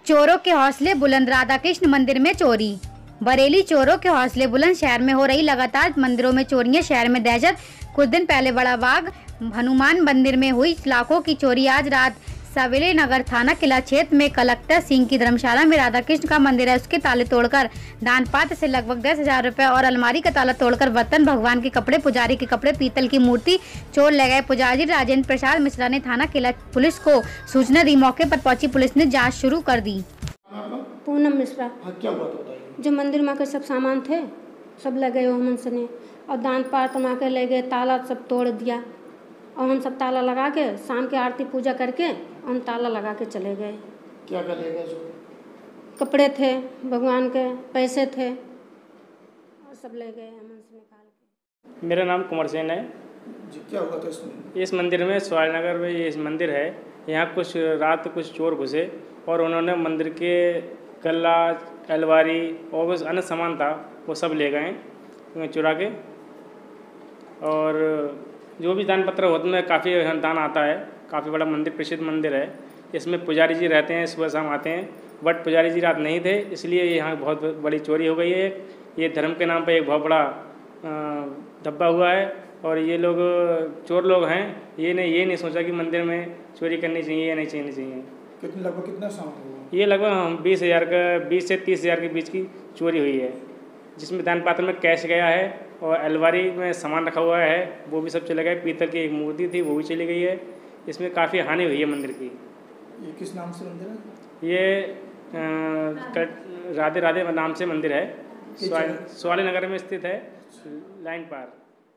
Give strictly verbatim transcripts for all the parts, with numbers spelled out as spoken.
चोरों के हौसले बुलंद, राधा कृष्ण मंदिर में चोरी। बरेली चोरों के हौसले बुलंद, शहर में हो रही लगातार मंदिरों में चोरियां, शहर में दहशत। कुछ दिन पहले बड़ा बाग हनुमान मंदिर में हुई लाखों की चोरी। आज रात सवेरे नगर थाना किला क्षेत्र में कलेक्टर सिंह की धर्मशाला में राधा कृष्ण का मंदिर है, उसके ताले तोड़कर दान पात्र से लगभग दस हजार रुपए और अलमारी का ताला तोड़कर बर्तन, भगवान के कपड़े, पुजारी के कपड़े, पीतल की मूर्ति चोर ले गए। पुजारी राजेंद्र प्रसाद मिश्रा ने थाना किला पुलिस को सूचना दी। मौके पर पहुंची पुलिस ने जाँच शुरू कर दी। पूनम मिश्रा। हाँ, क्या बात बताइए? जो मंदिर में के सब सामान थे सब ले गए हमन से ने, और दान पात्र में के ले गए, ताला सब तोड़ दिया और हम सब ताला लगा के शाम के आरती पूजा करके हम ताला लगा के चले गए। क्या कर ले गए? कपड़े थे, भगवान के पैसे थे और सब ले गए हमन से निकाल के। मेरा नाम कुंवर सेन है जी। क्या हुआ था इसमें? इस मंदिर में शिवाजीनगर में ये मंदिर है, यहाँ कुछ रात कुछ चोर घुसे और उन्होंने मंदिर के गल्ला, अलमारी और कुछ अन्य सामान था वो सब ले गए चुरा के। और जो भी दान पत्र होते में काफ़ी दान आता है, काफ़ी बड़ा मंदिर, प्रसिद्ध मंदिर है। इसमें पुजारी जी रहते हैं, सुबह शाम आते हैं, बट पुजारी जी रात नहीं थे, इसलिए यहाँ बहुत बड़ी चोरी हो गई है। ये धर्म के नाम पर एक बहुत बड़ा धब्बा हुआ है और ये लोग चोर लोग हैं, ये नहीं ये नहीं सोचा कि मंदिर में चोरी करनी चाहिए या नहीं चाहिए चाहिए कितने लगभग कितना सामान हुआ? ये लगभग बीस हज़ार का बीस से तीस हज़ार के बीच की चोरी हुई है, जिसमें दान पात्र में कैश गया है और अलमारी में सामान रखा हुआ है वो भी सब चले गए। पीतल की एक मूर्ति थी वो भी चली गई है। इसमें काफ़ी हानि हुई है मंदिर की। ये किस नाम से मंदिर है? ये राधे राधे नाम से मंदिर है, शिवाजी नगर में स्थित है, लाइन पार।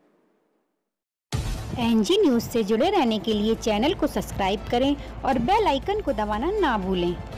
एनजी न्यूज़ से जुड़े रहने के लिए चैनल को सब्सक्राइब करें और बेल आइकन को दबाना ना भूलें।